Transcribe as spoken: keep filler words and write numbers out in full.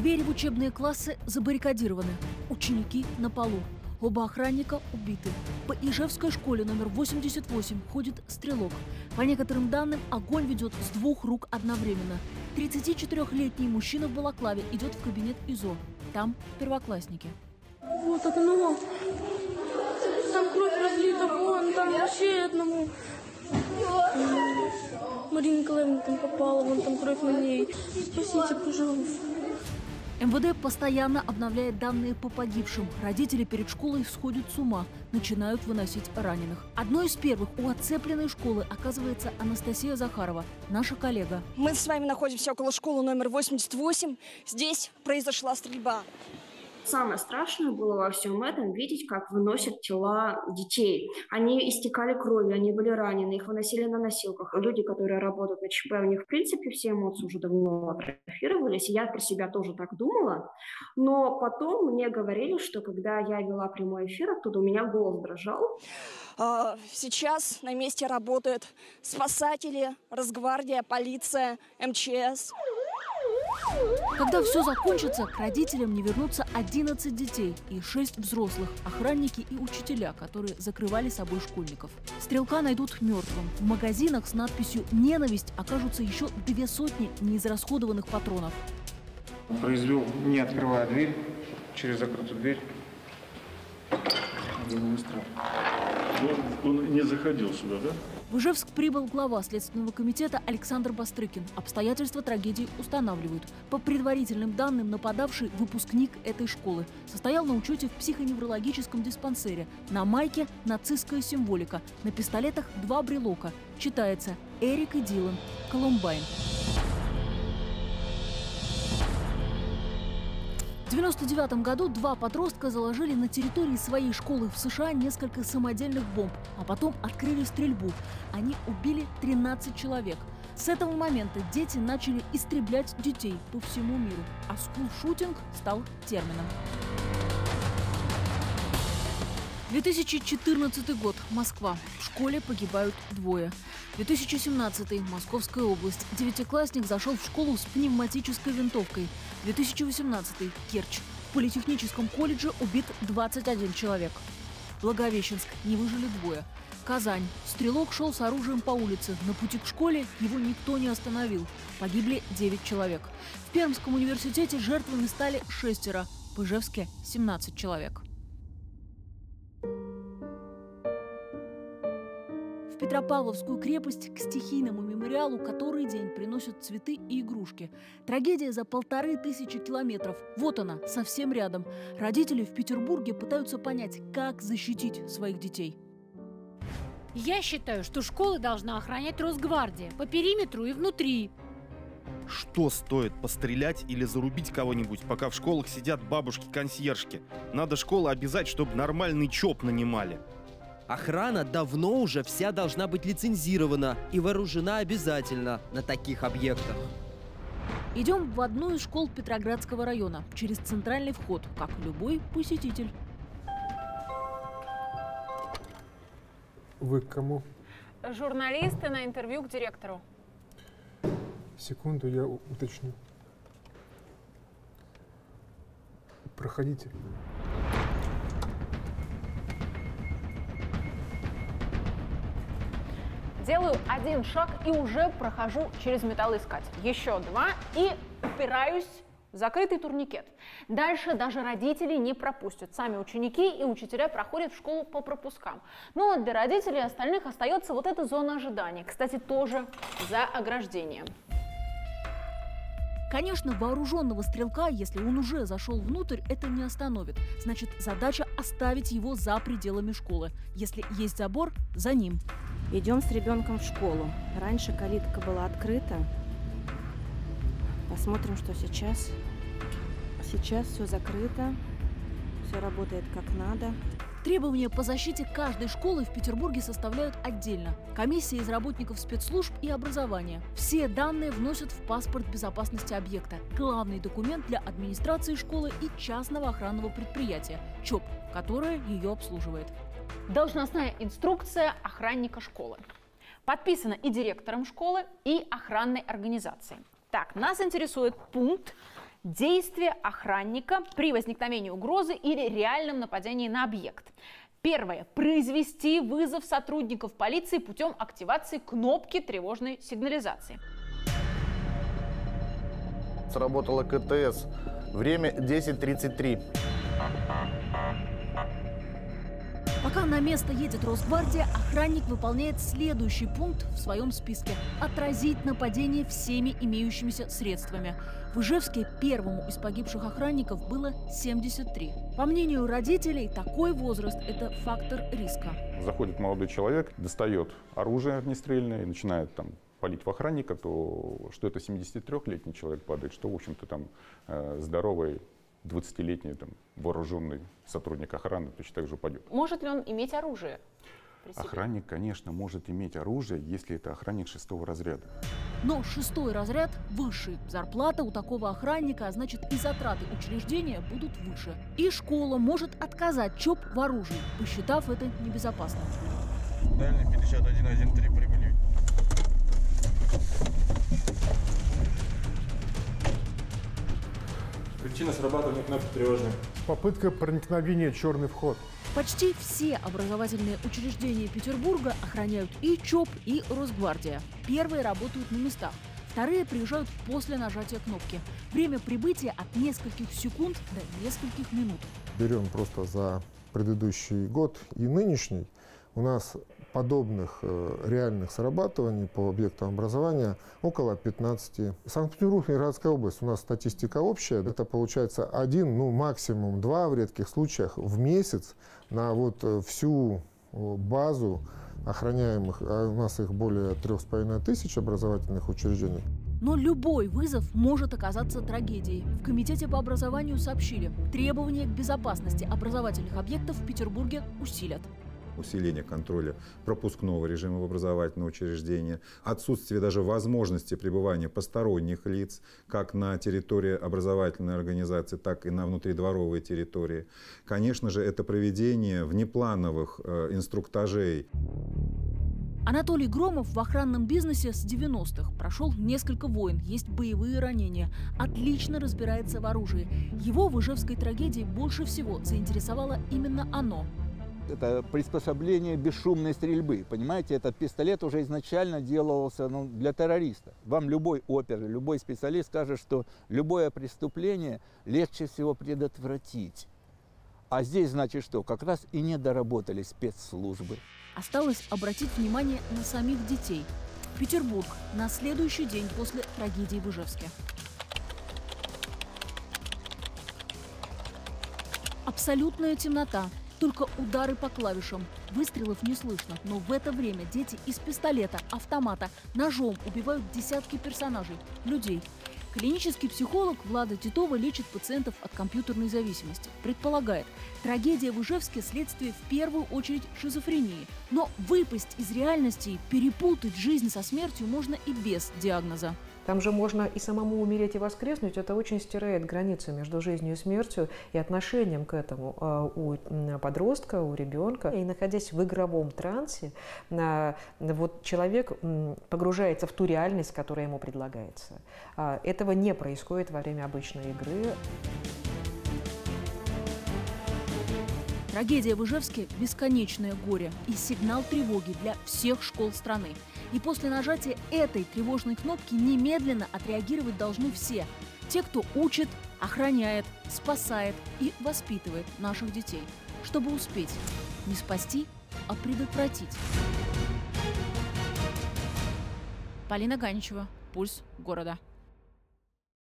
Двери в учебные классы забаррикадированы. Ученики на полу. Оба охранника убиты. По Ижевской школе номер восемьдесят восемь ходит стрелок. По некоторым данным, огонь ведет с двух рук одновременно. тридцатичетырёхлетний мужчина в балаклаве идет в кабинет ИЗО. Там первоклассники. Вот окно. Там кровь разлита, вон, там вообще одному. Марина Николаевна там попала, вон там кровь на ней. Спасите, пожалуйста. МВД постоянно обновляет данные по погибшим. Родители перед школой сходят с ума, начинают выносить раненых. Одной из первых у оцепленной школы оказывается Анастасия Захарова, наша коллега. Мы с вами находимся около школы номер восемьдесят восемь. Здесь произошла стрельба. Самое страшное было во всем этом видеть, как выносят тела детей. Они истекали кровью, они были ранены, их выносили на носилках. Люди, которые работают на ЧП, у них, в принципе, все эмоции уже давно атрофировались. И я про себя тоже так думала. Но потом мне говорили, что когда я вела прямой эфир, оттуда у меня голос дрожал. Сейчас на месте работают спасатели, Росгвардия, полиция, эм че эс. Когда все закончится, к родителям не вернутся одиннадцать детей и шесть взрослых, охранники и учителя, которые закрывали собой школьников. Стрелка найдут мертвым. В магазинах с надписью «Ненависть» окажутся еще две сотни неизрасходованных патронов. Он произвел, не открывая дверь, через закрытую дверь. Он, он не заходил сюда, да? В Ижевск прибыл глава Следственного комитета Александр Бастрыкин. Обстоятельства трагедии устанавливают. По предварительным данным, нападавший выпускник этой школы. Состоял на учете в психоневрологическом диспансере. На майке нацистская символика. На пистолетах два брелока. Читается «Эрик и Дилан. Колумбайн». В девяносто девятом году два подростка заложили на территории своей школы в США несколько самодельных бомб, а потом открыли стрельбу. Они убили тринадцать человек. С этого момента дети начали истреблять детей по всему миру, а скулшутинг стал термином. две тысячи четырнадцатый год. Москва. В школе погибают двое. две тысячи семнадцатый. Московская область. Девятиклассник зашел в школу с пневматической винтовкой. две тысячи восемнадцатый. Керчь. В политехническом колледже убит двадцать один человек. Благовещенск. Не выжили двое. Казань. Стрелок шел с оружием по улице. На пути к школе его никто не остановил. Погибли девять человек. В Пермском университете жертвами стали шестеро. В Ижевске семнадцать человек. В Петропавловскую крепость к стихийному мемориалу который день приносят цветы и игрушки. Трагедия за полторы тысячи километров. Вот она, совсем рядом. Родители в Петербурге пытаются понять, как защитить своих детей. Я считаю, что школы должна охранять Росгвардия по периметру и внутри. Что стоит пострелять или зарубить кого-нибудь, пока в школах сидят бабушки-консьержки? Надо школы обязать, чтобы нормальный ЧОП нанимали. Охрана давно уже вся должна быть лицензирована и вооружена обязательно на таких объектах. Идем в одну из школ Петроградского района, через центральный вход, как любой посетитель. Вы к кому? Журналисты на интервью к директору. Секунду, я уточню. Проходите. Делаю один шаг и уже прохожу через металлоискатель. Еще два и упираюсь в закрытый турникет. Дальше даже родители не пропустят. Сами ученики и учителя проходят в школу по пропускам. Ну а для родителей остальных остается вот эта зона ожидания. Кстати, тоже за ограждением. Конечно, вооруженного стрелка, если он уже зашел внутрь, это не остановит. Значит, задача оставить его за пределами школы. Если есть забор, за ним. Идем с ребенком в школу. Раньше калитка была открыта. Посмотрим, что сейчас. Сейчас все закрыто. Все работает как надо. Требования по защите каждой школы в Петербурге составляют отдельно. Комиссия из работников спецслужб и образования. Все данные вносят в паспорт безопасности объекта. Главный документ для администрации школы и частного охранного предприятия – ЧОП, которое ее обслуживает. Должностная инструкция охранника школы. Подписана и директором школы, и охранной организацией. Так, нас интересует пункт Действия охранника при возникновении угрозы или реальном нападении на объект. Первое. Произвести вызов сотрудников полиции путем активации кнопки тревожной сигнализации. Сработала КТС. Время десять тридцать три. Пока на место едет Росгвардия, охранник выполняет следующий пункт в своем списке – отразить нападение всеми имеющимися средствами. В Ижевске первому из погибших охранников было семьдесят три. По мнению родителей, такой возраст – это фактор риска. Заходит молодой человек, достает оружие огнестрельное и начинает там палить в охранника, то что это семидесятитрёхлетний человек падает, что, в общем-то, там э, здоровый двадцатилетний там, вооруженный сотрудник охраны точно так же упадет. Может ли он иметь оружие? Охранник, конечно, может иметь оружие, если это охранник шестого разряда. Но шестой разряд высший. Зарплата у такого охранника, а значит и затраты учреждения будут выше. И школа может отказать ЧОП в оружии, посчитав это небезопасным. Дальний пятьдесят один один три прибыли. Причина срабатывания кнопки тревожной. Попытка проникновения, черный вход. Почти все образовательные учреждения Петербурга охраняют и ЧОП, и Росгвардия. Первые работают на местах, вторые приезжают после нажатия кнопки. Время прибытия от нескольких секунд до нескольких минут. Берем просто за предыдущий год и нынешний. У нас подобных э, реальных срабатываний по объектам образования около пятнадцати. Санкт-Петербург и городская область, у нас статистика общая, это получается один, ну максимум два в редких случаях в месяц на вот всю базу охраняемых, а у нас их более трех с половиной тысяч образовательных учреждений. Но любой вызов может оказаться трагедией. В Комитете по образованию сообщили, требования к безопасности образовательных объектов в Петербурге усилят. Усиление контроля пропускного режима в образовательное учреждение, отсутствие даже возможности пребывания посторонних лиц, как на территории образовательной организации, так и на внутридворовой территории. Конечно же, это проведение внеплановых э, инструктажей. Анатолий Громов в охранном бизнесе с девяностых. Прошел несколько войн, есть боевые ранения. Отлично разбирается в оружии. Его в ижевской трагедии больше всего заинтересовало именно оно. Это приспособление бесшумной стрельбы. Понимаете, этот пистолет уже изначально делался ну, для террориста. Вам любой опер, любой специалист скажет, что любое преступление легче всего предотвратить. А здесь, значит, что? Как раз и не доработали спецслужбы. Осталось обратить внимание на самих детей. Петербург на следующий день после трагедии в Ижевске. Абсолютная темнота. Только удары по клавишам. Выстрелов не слышно, но в это время дети из пистолета, автомата, ножом убивают десятки персонажей, людей. Клинический психолог Влада Титова лечит пациентов от компьютерной зависимости. Предполагает, трагедия в Ижевске – следствие в первую очередь шизофрении. Но выпасть из реальности и перепутать жизнь со смертью можно и без диагноза. Там же можно и самому умереть, и воскреснуть. Это очень стирает границы между жизнью и смертью и отношением к этому у подростка, у ребенка. И находясь в игровом трансе, вот человек погружается в ту реальность, которая ему предлагается. Этого не происходит во время обычной игры. Трагедия в Ижевске – бесконечное горе и сигнал тревоги для всех школ страны. И после нажатия этой тревожной кнопки немедленно отреагировать должны все. Те, кто учит, охраняет, спасает и воспитывает наших детей. Чтобы успеть не спасти, а предотвратить. Полина Ганичева. Пульс города.